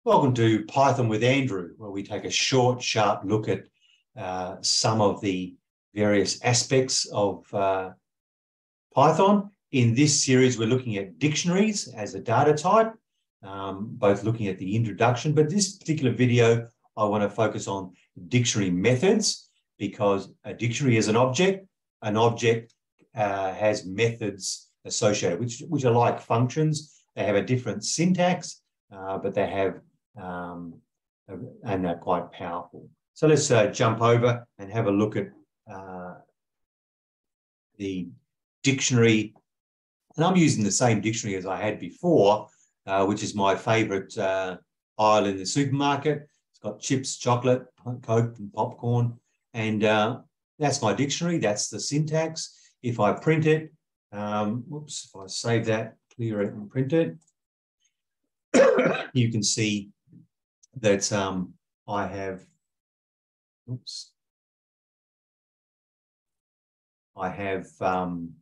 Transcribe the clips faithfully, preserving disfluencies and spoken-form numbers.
Welcome to Python with Andrew, where we take a short, sharp look at uh, some of the various aspects of uh, Python. In this series, we're looking at dictionaries as a data type, um, both looking at the introduction, but this particular video, I want to focus on dictionary methods, because a dictionary is an object. An object uh, has methods associated, which, which are like functions. They have a different syntax, uh, but they have Um, and they're quite powerful. So let's uh, jump over and have a look at uh, the dictionary. And I'm using the same dictionary as I had before, uh, which is my favorite uh, aisle in the supermarket. It's got chips, chocolate, Coke, and popcorn. And uh, that's my dictionary. That's the syntax. If I print it, um, whoops, if I save that, clear it and print it, you can see that um, I have, oops, I have um,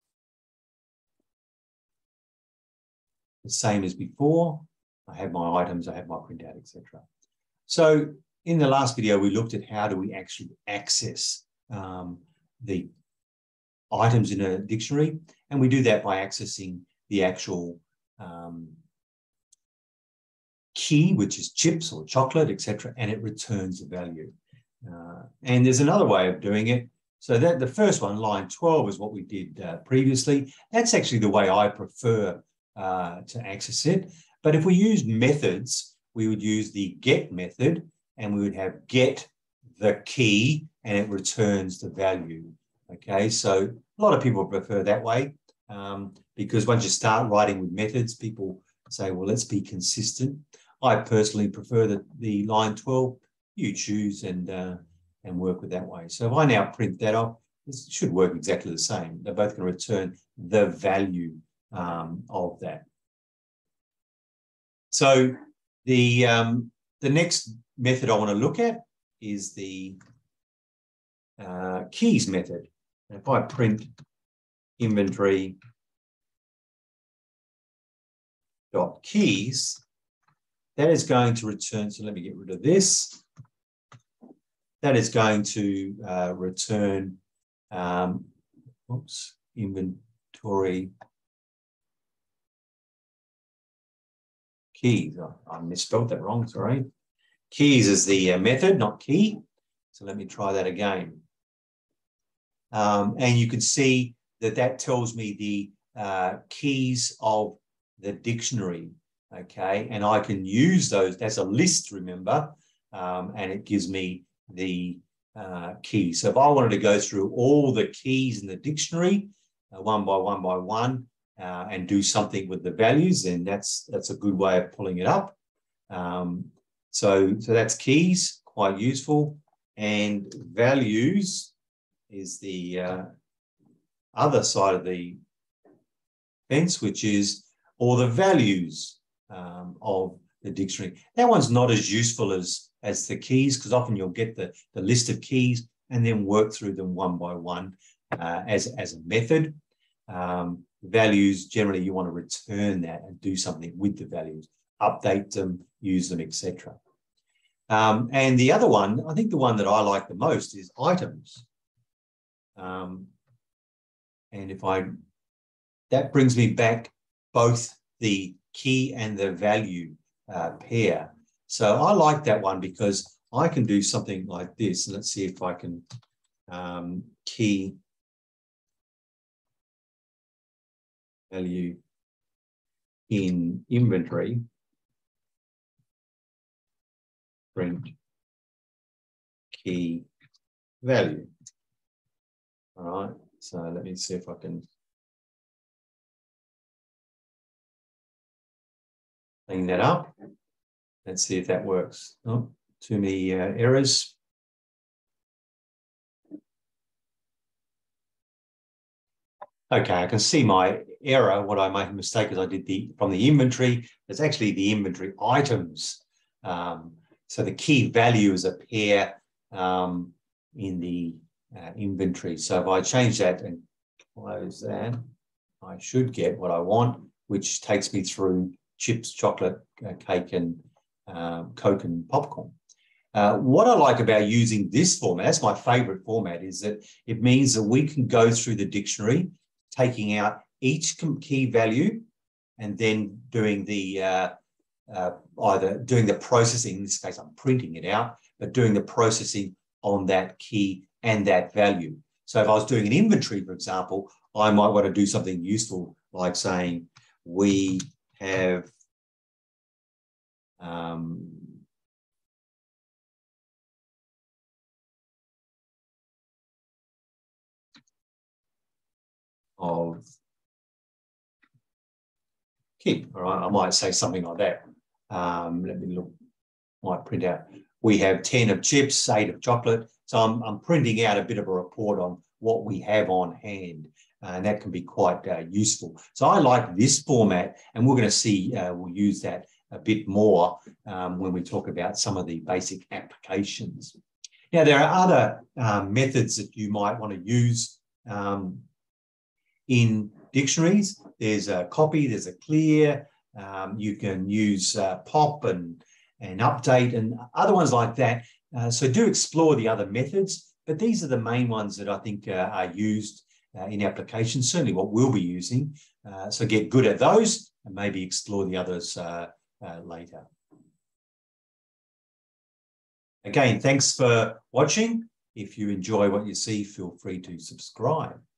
the same as before. I have my items, I have my printout, et cetera. So in the last video, we looked at how do we actually access um, the items in a dictionary, and we do that by accessing the actual um, key, which is chips or chocolate, et cetera, and it returns a value. Uh, and there's another way of doing it. So that the first one, line twelve, is what we did uh, previously. That's actually the way I prefer uh, to access it. But if we used methods, we would use the get method, and we would have get the key, and it returns the value. Okay, so a lot of people prefer that way um, because once you start writing with methods, people say, well, let's be consistent. I personally prefer the, the line twelve. You choose and, uh, and work with that way. So if I now print that off, this should work exactly the same. They're both going to return the value um, of that. So the, um, the next method I want to look at is the uh, keys method. And if I print inventory dot keys, that is going to return, so let me get rid of this. That is going to uh, return, um, oops, inventory keys. Oh, I misspelled that wrong, sorry. Keys is the uh, method, not key. So let me try that again. Um, and you can see that that tells me the uh, keys of the dictionary, okay? And I can use those, that's a list, remember, um, and it gives me the uh, key. So if I wanted to go through all the keys in the dictionary, uh, one by one by one, uh, and do something with the values, then that's, that's a good way of pulling it up. Um, so, so that's keys, quite useful. And values is the uh, other side of the fence, which is all the values um, of the dictionary. That one's not as useful as, as the keys, because often you'll get the, the list of keys and then work through them one by one uh, as, as a method. Um, values, generally you want to return that and do something with the values, update them, use them, et cetera. Um, and the other one, I think the one that I like the most is items. Um, and if I, that brings me back both the key and the value uh, pair. So I like that one because I can do something like this. And let's see if I can um, key value in inventory, print key value. All right, so let me see if I can clean that up. Let's see if that works. Oh, too many uh, errors. Okay, I can see my error. What I made a mistake is I did the from the inventory. It's actually the inventory items. Um, so the key value is a pair um, in the uh, inventory. So if I change that and close that, I should get what I want, which takes me through chips, chocolate, uh, cake, and um, Coke and popcorn. Uh, what I like about using this format, that's my favorite format, is that it means that we can go through the dictionary, taking out each key value and then doing the uh, uh, either doing the processing, in this case I'm printing it out, but doing the processing on that key and that value. So if I was doing an inventory, for example, I might want to do something useful like saying we have um, of keep, all right? I might say something like that. Um, let me look, might print out. We have ten of chips, eight of chocolate. So I'm, I'm printing out a bit of a report on what we have on hand. Uh, and that can be quite uh, useful. So I like this format, and we're going to see, uh, we'll use that a bit more um, when we talk about some of the basic applications. Now, there are other um, methods that you might want to use um, in dictionaries. There's a copy, there's a clear, um, you can use uh, pop and, and update and other ones like that. Uh, so do explore the other methods, but these are the main ones that I think uh, are used uh, in applications, certainly what we'll be using. Uh, so get good at those and maybe explore the others uh, uh, later. Again, thanks for watching. If you enjoy what you see, feel free to subscribe.